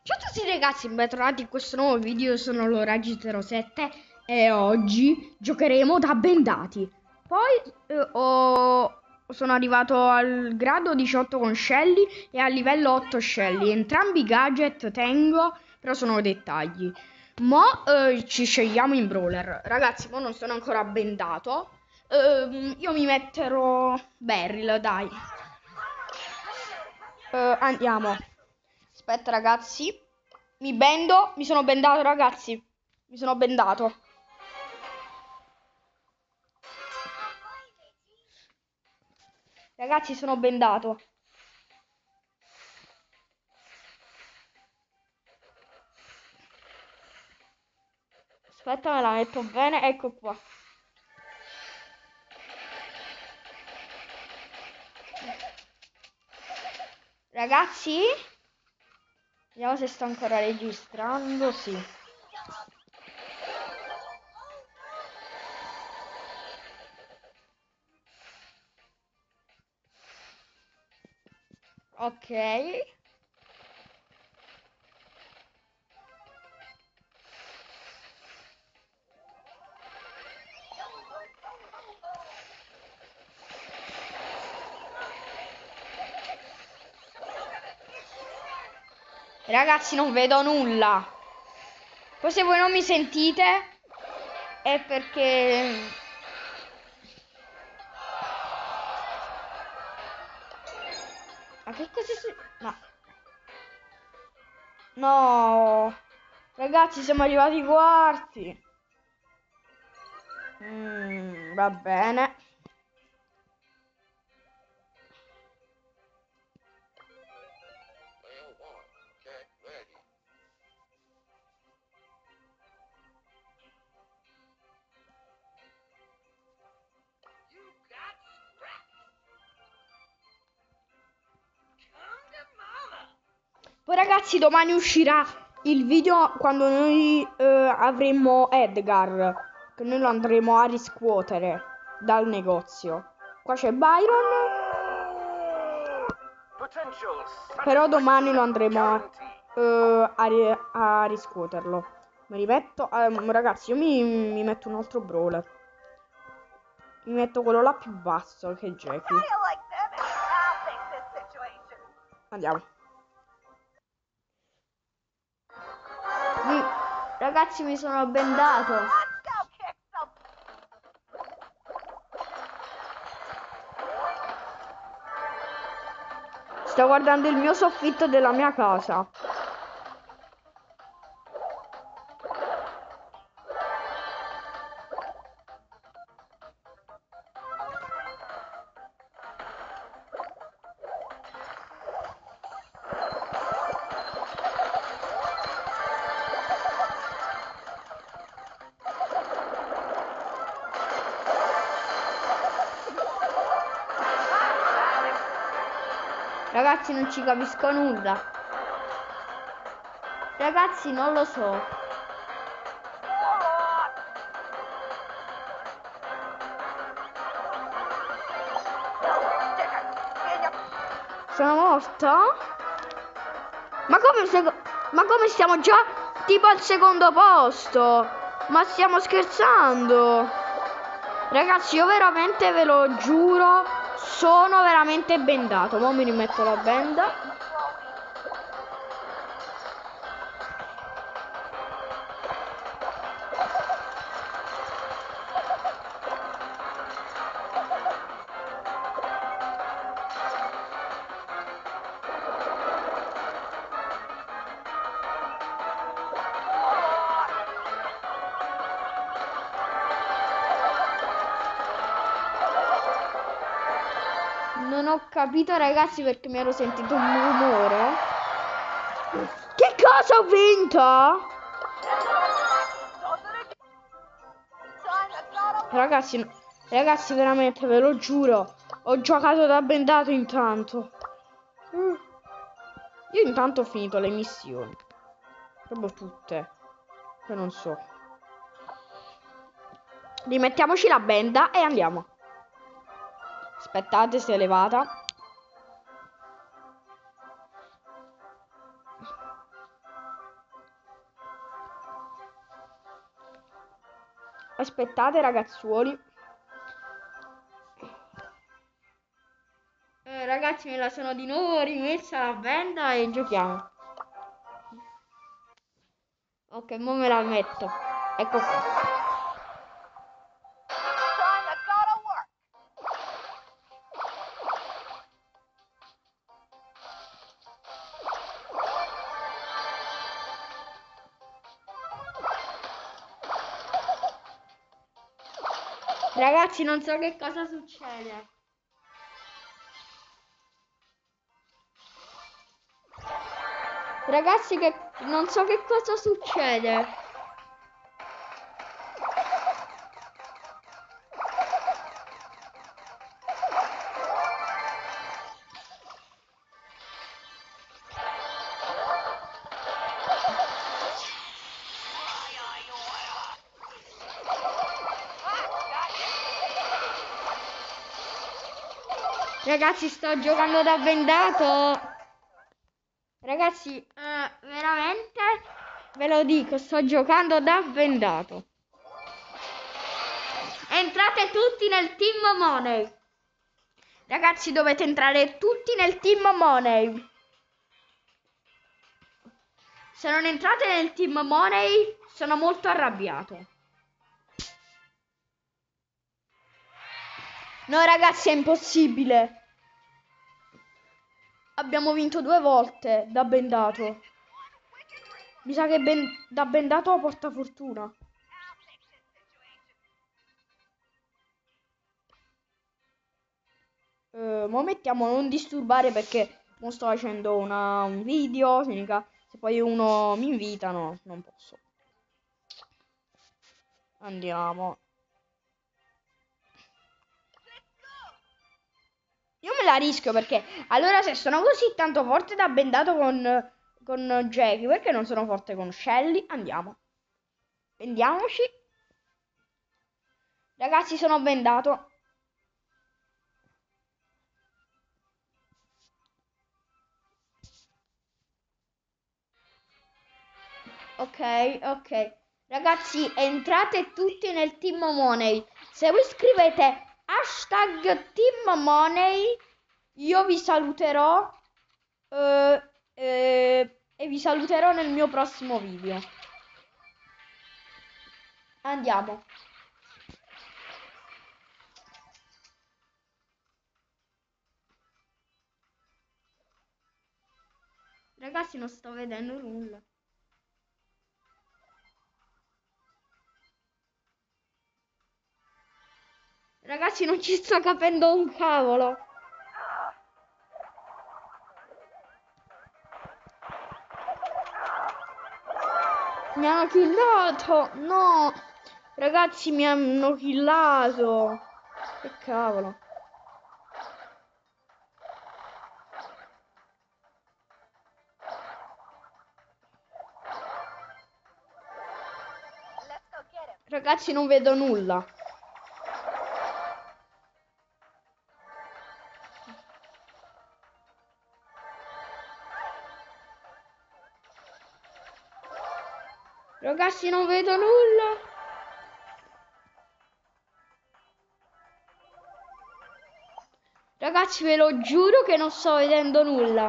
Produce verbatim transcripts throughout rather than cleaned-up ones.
Ciao a tutti ragazzi, bentornati in questo nuovo video, io sono Loraggi zero sette e oggi giocheremo da bendati. Poi eh, ho- sono arrivato al grado diciotto con Shelly e al livello otto Shelly. Entrambi i gadget tengo, però sono dettagli. Mo eh, ci scegliamo in brawler. Ragazzi, mo non sono ancora bendato. Ehm, io mi metterò Beryl, dai. Eh, andiamo. Aspetta ragazzi. Mi bendo. Mi sono bendato ragazzi. Mi sono bendato. Ragazzi sono bendato. Aspetta, me la metto bene. Ecco qua. Ragazzi. Vediamo se sto ancora registrando. Sì. Ok. Ragazzi non vedo nulla. Poi se voi non mi sentite è perché... Ma che cosa si... Ma... No. Ragazzi siamo arrivati ai quarti. Mm, va bene. Poi ragazzi domani uscirà il video quando noi eh, avremo Edgar, che noi lo andremo a riscuotere dal negozio. Qua c'è Byron, però domani lo andremo a, eh, a, ri- a riscuoterlo. Mi rimetto, ehm, ragazzi io mi, mi metto un altro brawler. Mi metto quello là più basso che è Jackie. Andiamo. Mi- Ragazzi mi sono bendato. Sto guardando il mio soffitto della mia casa. Ragazzi non ci capisco nulla. Ragazzi non lo so. Sono morta? Ma come, se... Ma come stiamo già tipo al secondo posto? Ma stiamo scherzando? Ragazzi io veramente ve lo giuro, sono veramente bendato. Ora mi rimetto la benda. Non ho capito ragazzi perché mi ero sentito un rumore. Che cosa ho vinto? Ragazzi, ragazzi veramente ve lo giuro, ho giocato da bendato intanto. Mm. Io intanto ho finito le missioni. Proprio tutte. Che non so. Rimettiamoci la benda e andiamo. Aspettate, si è elevata. Aspettate ragazzuoli. Eh, ragazzi, me la sono di nuovo rimessa la benda e giochiamo. Ok, mo me la metto. Ecco qua. Ragazzi, non so che cosa succede. Ragazzi, che non so che cosa succede. Ragazzi, sto giocando da bendato. Ragazzi, eh, veramente ve lo dico, sto giocando da bendato. Entrate tutti nel Team Money. Ragazzi, dovete entrare tutti nel Team Money. Se non entrate nel Team Money, sono molto arrabbiato. No, ragazzi, è impossibile. Abbiamo vinto due volte da bendato. Mi sa che ben... da bendato porta fortuna. Uh, mo mettiamo non disturbare perché non sto facendo una, un video. Significa, se poi uno mi invita, no, non posso. Andiamo. Io me la rischio perché allora se sono così tanto forte da bendato con, con Jackie, perché non sono forte con Shelly? Andiamo. Vendiamoci. Ragazzi, sono bendato. Ok, ok. Ragazzi, entrate tutti nel Team Money. Se voi scrivete hashtag Team Money, io vi saluterò eh, eh, e vi saluterò nel mio prossimo video. Andiamo. Ragazzi, non sto vedendo nulla. Ragazzi, non ci sto capendo un cavolo. Mi hanno killato. No. Ragazzi, mi hanno killato. Che cavolo. Ragazzi, non vedo nulla. Ragazzi, non vedo nulla. Ragazzi, ve lo giuro che non sto vedendo nulla.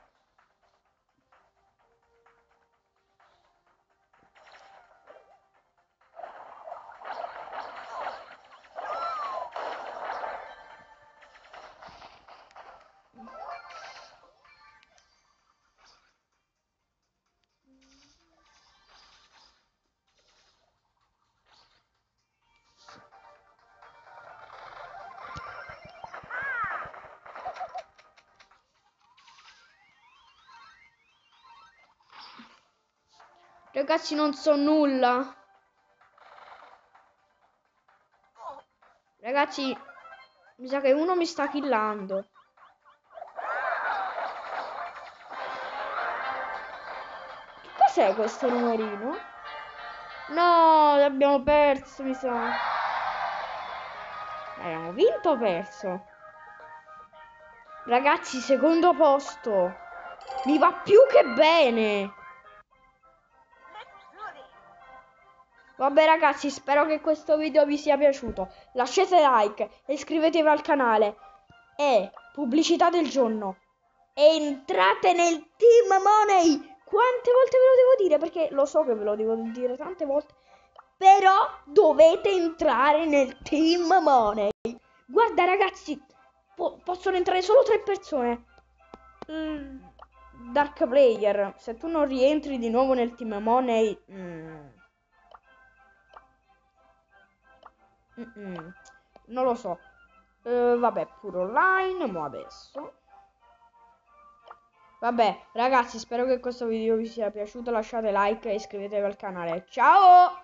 Ragazzi, non so nulla. Ragazzi, mi sa che uno mi sta killando. Che cos'è questo rumorino? No, l'abbiamo perso, mi sa. Abbiamo vinto o perso? Ragazzi, secondo posto. Mi va più che bene. Vabbè ragazzi, spero che questo video vi sia piaciuto. Lasciate like e iscrivetevi al canale. E pubblicità del giorno. Entrate nel Team Money. Quante volte ve lo devo dire? Perché lo so che ve lo devo dire tante volte. Però dovete entrare nel Team Money. Guarda ragazzi, po possono entrare solo tre persone. Mm, Dark Player, se tu non rientri di nuovo nel Team Money... Mm, mm -mm, non lo so. Uh, vabbè, pure online, mo adesso. Vabbè, ragazzi, spero che questo video vi sia piaciuto. Lasciate like e iscrivetevi al canale. Ciao!